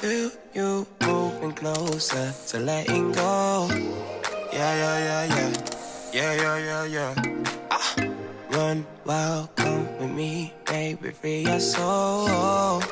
feel you moving closer to letting go. Yeah, yeah, yeah, yeah. Yeah, yeah, yeah, yeah. Run wild, come with me, baby, free your soul.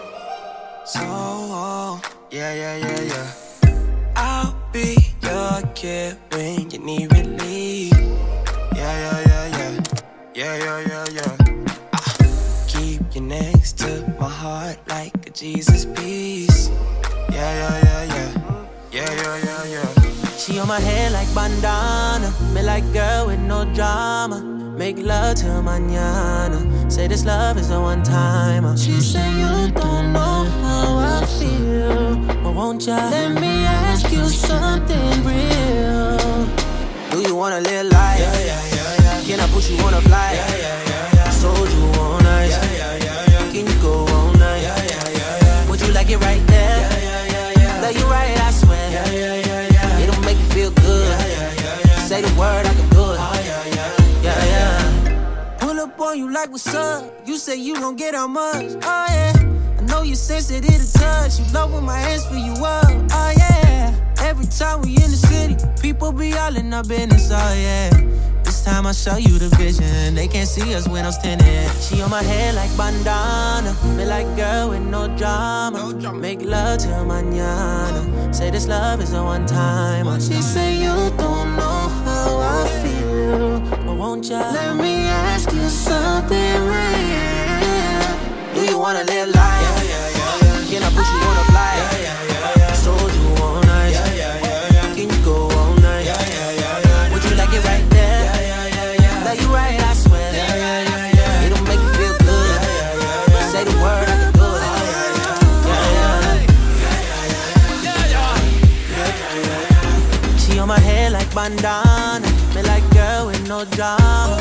So, yeah, yeah, yeah, yeah. I'll be your kid when you need relief. Yeah, yeah, yeah, yeah. Yeah, yeah, yeah, yeah. Keep you next to my heart like a Jesus piece. Yeah, yeah, yeah, yeah. Yeah, yeah, yeah, yeah. She on my head like bandana, me like girl with no drama. Make love till mañana. Say this love is a one-timer. She say you don't know how I feel, but won't ya let me ask you something real? Do you wanna live life? Yeah, yeah, yeah, yeah. Can I put you on a flight? Yeah, yeah, yeah, yeah. Sold you all night. Yeah, yeah, yeah, yeah. Can you go all night? Yeah, yeah, yeah, yeah. Would you like it right there? Yeah, yeah, yeah, yeah. Love you right, I swear. Yeah, yeah, yeah, yeah. It'll make you feel good. Yeah, yeah, yeah, yeah. Say the word, I can do it. Oh, yeah, yeah. Yeah, yeah. Pull up on you like what's up. You say you don't get how much. Oh yeah. I know you sensitive to touch. You love when my hands fill you up. Oh yeah. Every time we in the city, people be all in our business. Oh yeah. This time I show you the vision. They can't see us when I'm standing. She on my head like bandana. Me like girl with no drama. Make love till mañana. Say this love is a one-timer. She say you don't know how I feel, but won't ya let me ask you something real? Do you wanna live life? Yeah, yeah, yeah, yeah. Can I put you on a flight? Yeah, yeah, yeah, yeah. Sold you all night. Yeah, yeah, yeah, yeah. Can you go all night? Yeah, yeah, yeah, yeah. Would you like it right there? Yeah, yeah, yeah, yeah. Love you right, I swear. Yeah, yeah, yeah, yeah. It'll make you feel good. Yeah, yeah, yeah, yeah. Say the word, I can do it. Yeah, yeah. She on my head like bandana. Me like girl with no drama.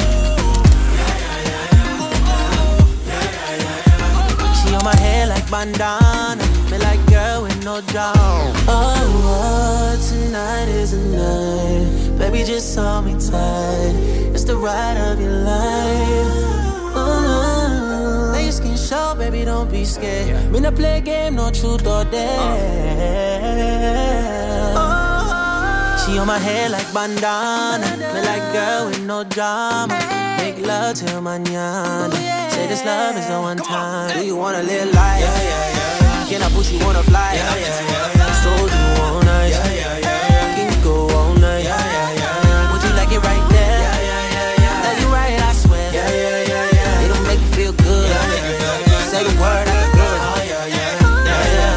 She on my head like bandana. Me like girl with no drama. Oh, tonight is the night. Baby, just hold me tight. It's the ride of your life. Lay your skin show, baby, don't be scared. Me not play a game, no truth or dare. She on my head like bandana. Me like girl with no drama. Make love till mañana. Say this love is a one-time. Do you wanna live life? Yeah, yeah, yeah. Can I put you on a flight? Yeah, yeah, yeah, yeah. Sold you all night. Yeah, yeah, yeah, yeah. Can you go all night? Yeah, yeah, yeah, yeah. Would you like it right there? Yeah, yeah, yeah, yeah. Love you right, I swear. Yeah, yeah, yeah, yeah. It'll make you feel good. Yeah, yeah, yeah, yeah. Say the word, I can do it. Oh, yeah, yeah. Yeah, yeah.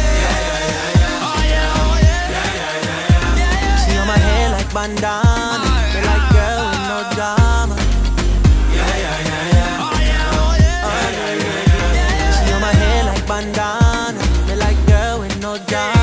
She on my head like bandana. Feel like girl with no drama. Yeah, yeah, yeah, yeah. She on my head like bandana. Feel like girl with no drama.